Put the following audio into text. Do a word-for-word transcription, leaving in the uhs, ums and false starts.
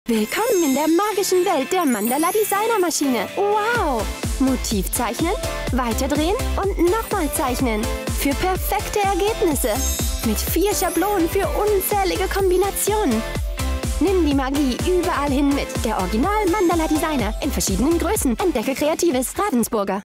Willkommen in der magischen Welt der Mandala Designer Maschine. Wow! Motiv zeichnen, weiterdrehen und nochmal zeichnen. Für perfekte Ergebnisse. Mit vier Schablonen für unzählige Kombinationen. Nimm die Magie überall hin mit. Der Original Mandala Designer in verschiedenen Größen. Entdecke Kreatives Ravensburger.